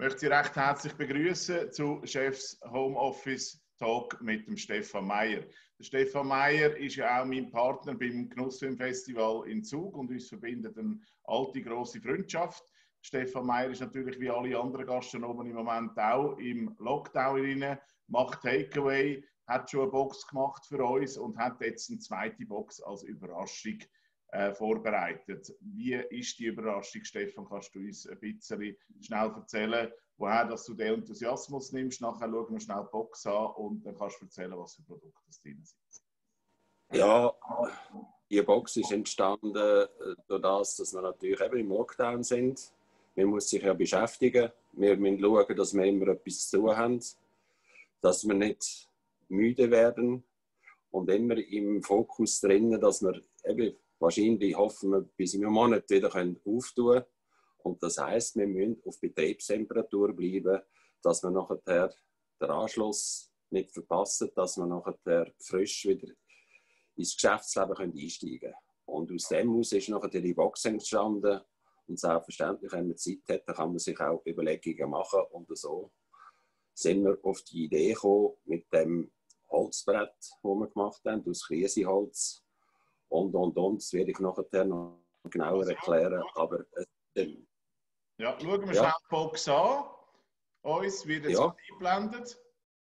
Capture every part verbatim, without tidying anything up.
möchte Sie recht herzlich begrüßen zu Chefs Homeoffice Talk mit dem Stefan Meyer. Der Stefan Meyer ist ja auch mein Partner beim Genussfilmfestival in Zug und uns verbindet eine alte, grosse Freundschaft. Stefan Meyer ist natürlich wie alle anderen Gastronomen im Moment auch im Lockdown rein, macht Takeaway, hat schon eine Box gemacht für uns und hat jetzt eine zweite Box als Überraschung äh, vorbereitet. Wie ist die Überraschung, Stefan? Kannst du uns ein bisschen schnell erzählen, woher dass du den Enthusiasmus nimmst? Nachher schauen wir schnell die Box an und dann kannst du erzählen, was für Produkte das drin sind. Ja, die Box ist entstanden durch das, dass wir natürlich eben im Lockdown sind. Man muss sich ja beschäftigen. Wir müssen schauen, dass wir immer etwas zu tun haben, dass wir nicht müde werden und immer im Fokus drinnen, dass wir eben wahrscheinlich hoffen wir, bis im Monat wieder auftun können. Und das heisst, wir müssen auf Betriebstemperatur bleiben, dass wir nachher den Anschluss nicht verpassen, dass wir nachher frisch wieder ins Geschäftsleben einsteigen können. Und aus dem heraus ist nachher die Box entstanden. Und selbstverständlich, wenn man Zeit hat, dann kann man sich auch Überlegungen machen. Und so sind wir auf die Idee gekommen mit dem Holzbrett, das wir gemacht haben, aus Krisenholz. Und, und, und. Das werde ich nachher noch genauer erklären. Aber, äh, ja, schauen wir ja. schnell die Box an. Uns wird jetzt ja. eingeblendet.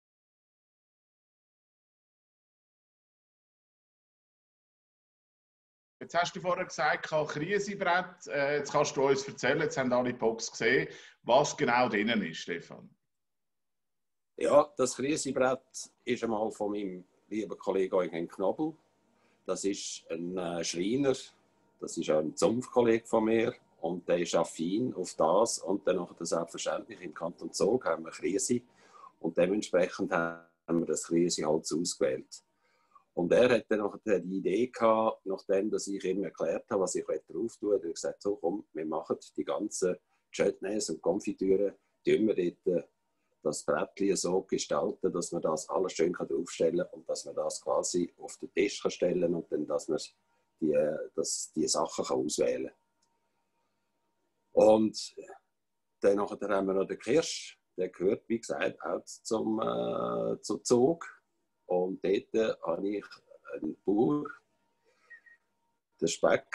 Jetzt hast du vorher gesagt, Krisenbrett. Äh, jetzt kannst du uns erzählen, jetzt haben alle die Box gesehen, was genau drinnen ist, Stefan. Ja, das Krisenbrett ist einmal von meinem lieben Kollegen Eugen Knobel. Das ist ein äh, Schreiner, das ist auch ein Zunftkollege von mir und der ist affin auf das. Und dann noch selbstverständlich im Kanton Zug haben wir Krise und dementsprechend haben wir das Krisenholz ausgewählt. Und er hat dann noch die Idee gehabt, nachdem dass ich ihm erklärt habe, was ich drauf tue, hat er gesagt, so komm, wir machen die ganzen Chutneys und Konfitüren, tun wir dort das Brettchen so gestalten, dass man das alles schön draufstellen kann und dass man das quasi auf den Tisch kann stellen und dann, dass man die, dass die Sachen kann auswählen kann. Und dann haben wir noch den Kirsch, der gehört, wie gesagt, auch zum, äh, zum Zug. Und dort habe ich einen Bauer, den Speck,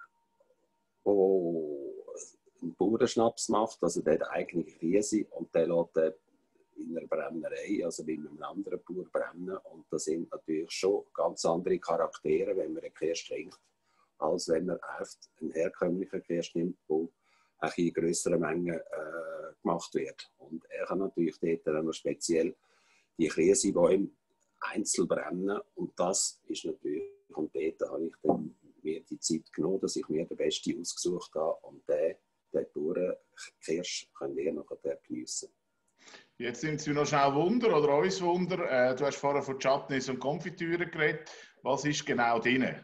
der einen Bauernschnaps macht, also der hat eigentlich Riese und der lässt den in einer Brennerei, also wie mit einem anderen Bauer brennen. Und das sind natürlich schon ganz andere Charaktere, wenn man einen Kirsch trinkt, als wenn man einen herkömmlichen Kirsch nimmt, der in grösseren Mengen äh, gemacht wird. Und er kann natürlich dort dann noch speziell die Krisebäume einzeln brennen. Und das ist natürlich, und dort habe ich dann mir die Zeit genommen, dass ich mir den Besten ausgesucht habe. Und den, den Bauernkirsch können wir nachher geniessen. Jetzt sind Sie noch schnell Wunder oder uns Wunder. Äh, du hast vorher von Chutneys und Konfitüren geredet. Was ist genau drin?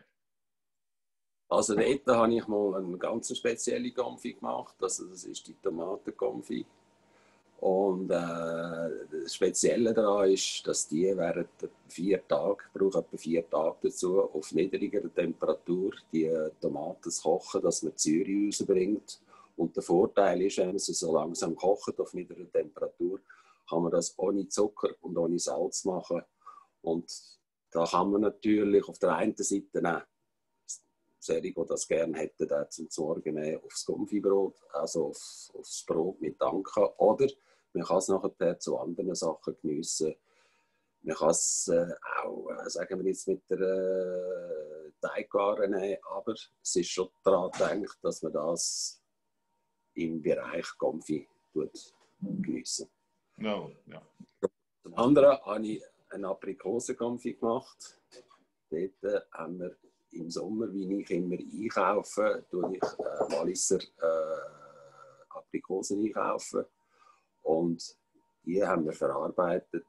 Also dort habe ich mal eine ganz spezielle Konfi gemacht. Also das ist die Tomatenkonfi. Und äh, das Spezielle daran ist, dass die während vier Tagen, ich brauche etwa vier Tage dazu, auf niedriger Temperatur die Tomaten kochen, dass man die Säure rausbringt. Und der Vorteil ist, wenn man sie so langsam kocht auf niedriger Temperatur, kann man das ohne Zucker und ohne Salz machen. Und da kann man natürlich auf der einen Seite auch solche, die das gerne hätten, zum Morgen nehmen, aufs Konfibrot, also auf, aufs Brot mit Anka. Oder man kann es nachher zu anderen Sachen geniessen. Man kann es äh, auch, äh, sagen wir jetzt, mit der äh, Teigware nehmen, aber es ist schon daran gedacht, dass man das im Bereich Konfi geniessen. No, ja. Zum anderen habe ich eine Aprikosenkonfi gemacht. Dort haben wir im Sommer, wie ich immer einkaufe, tue ich äh, Walliser äh, Aprikosen einkaufen. Und die haben wir verarbeitet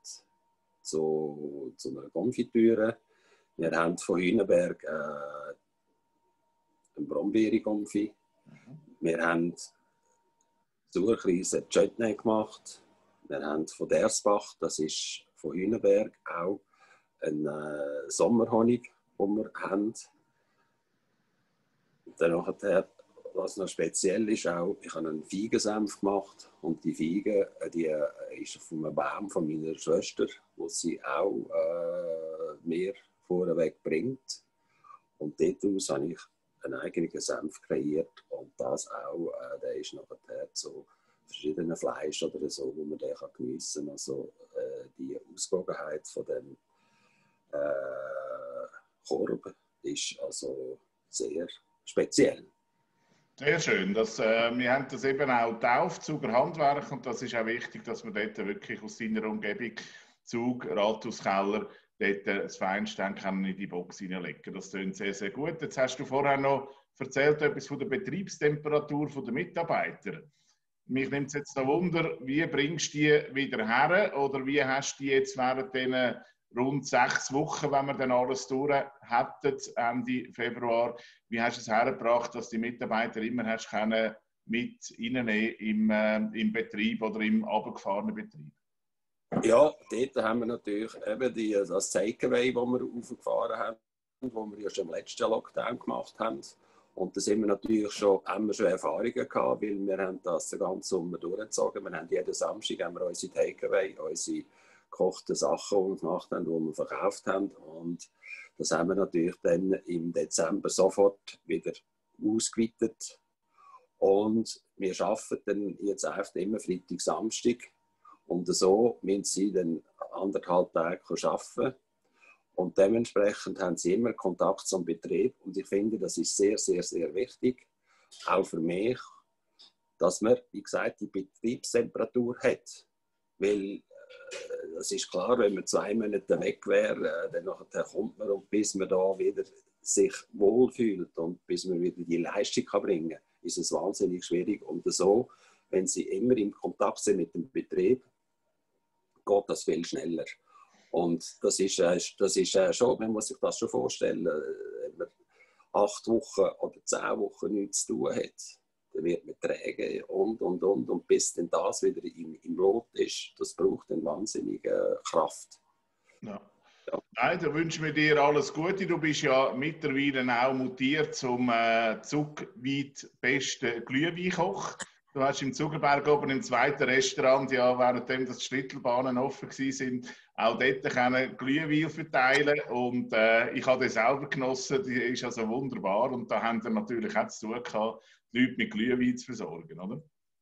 zu, zu einer Konfitüre. Wir haben von Hühnenberg äh, einen Brombeere-Konfi. Mhm. Wir haben Sauerkreis Chutney gemacht. Wir haben von Dersbach, das ist von Hühnenberg, auch einen äh, Sommerhonig, den wir haben. Dann nachher was noch speziell ist, auch, ich habe einen Feigensenf gemacht und die Feige, die ist von einem Baum von meiner Schwester, wo sie auch äh, mir vorweg bringt. Und daraus habe ich einen eigenen Senf kreiert und das auch, äh, der ist nachher zu verschiedenen Fleisch oder so, wo man den kann geniessen kann. Also äh, die Ausgewogenheit von dem äh, Korb ist also sehr speziell. Sehr schön. Das, äh, wir haben das eben auch getauft, Zuger Handwerk, und das ist auch wichtig, dass man dort wirklich aus seiner Umgebung, Zug, Rathauskeller, dort das Feinste kann in die Box hineinlegen. Das klingt sehr, sehr gut. Jetzt hast du vorher noch erzählt, etwas von der Betriebstemperatur der Mitarbeiter. Mich nimmt es jetzt noch Wunder, wie bringst du die wieder her oder wie hast du die jetzt während diesen rund sechs Wochen, wenn wir dann alles durch hätten, Ende Februar, wie hast du es hergebracht, dass die Mitarbeiter immer hast können mit reinnehmen im, äh, im Betrieb oder im abgefahrenen Betrieb? Ja, dort haben wir natürlich eben die, das Takeaway, das wir aufgefahren haben, wo wir ja schon im letzten Lockdown gemacht haben. Und da sind wir natürlich schon, haben wir schon Erfahrungen gehabt, weil wir haben das den ganzen Sommer durchgezogen. Wir haben jeden Samstag haben wir unsere Takeaway, unsere gekochten Sachen, die wir gemacht haben, die wir verkauft haben. Und das haben wir natürlich dann im Dezember sofort wieder ausgeweitet. Und wir arbeiten dann jetzt einfach immer Freitag, Samstag. Und so müssen sie dann anderthalb Tage arbeiten. Und dementsprechend haben sie immer Kontakt zum Betrieb. Und ich finde, das ist sehr, sehr, sehr wichtig, auch für mich, dass man, wie gesagt, die Betriebstemperatur hat. Weil es ist klar, wenn man zwei Monate weg wäre, dann nachher kommt man und bis man da wieder sich wohlfühlt und bis man wieder die Leistung kann bringen kann, ist es wahnsinnig schwierig. Und so, wenn sie immer im Kontakt sind mit dem Betrieb, geht das viel schneller. Und das ist, das ist schon, man muss sich das schon vorstellen, wenn man acht Wochen oder zehn Wochen nichts zu tun hat, dann wird man träge und, und, und. Und bis dann das wieder im, im Lot ist, das braucht eine wahnsinnige Kraft. Ja. Ja. Nein, da wünschen wir dir alles Gute. Du bist ja mittlerweile auch mutiert zum äh, zugweit besten Glühweinkoch. Du hast im Zuckerberg oben im zweiten Restaurant, ja, währenddem das die Schlittelbahnen offen waren, auch dort können Glühwein verteilen. Und äh, ich habe das selber genossen, die ist also wunderbar. Und da haben wir natürlich auch zu tun gehabt, die Leute mit Glühwein zu versorgen, oder?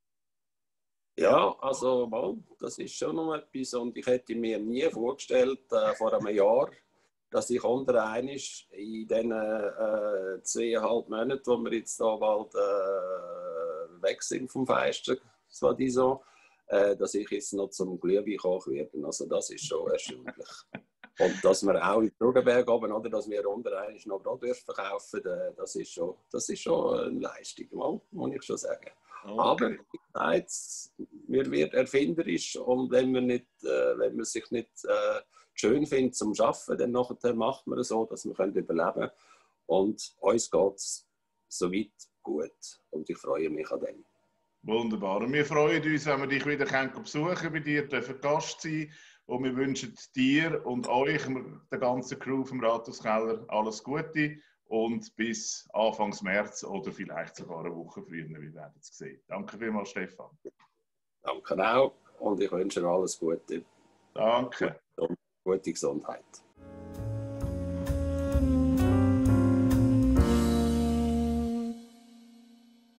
Ja, also mal, das ist schon noch etwas. Und ich hätte mir nie vorgestellt, äh, vor einem Jahr, dass ich unter einisch in diesen äh, zweieinhalb Monaten, wo wir jetzt da bald äh, weg sind vom Feisten, so, äh, dass ich jetzt noch zum Glühweinkoch werde. Also das ist schon erstaunlich. Und dass wir auch in Trugenberg oben, oder dass wir unter einisch noch Brot verkaufen, äh, das ist schon, das ist schon eine Leistung, muss ich schon sagen. Okay. Aber wie gesagt, wir werden erfinderisch und wenn man, nicht, äh, wenn man sich nicht äh, schön findet zum Arbeiten, dann nachher macht man es so, dass wir können überleben können. Und uns geht es soweit gut und ich freue mich an dem. Wunderbar. Und wir freuen uns, wenn wir dich wieder besuchen können, bei dir dürfen Gast sein. Und wir wünschen dir und euch, der ganzen Crew vom Rathauskeller, alles Gute. Und bis Anfang März oder vielleicht sogar eine Woche früher, wir werden es sehen. Danke vielmals, Stefan. Danke auch und ich wünsche dir alles Gute. Danke. Und gute Gesundheit.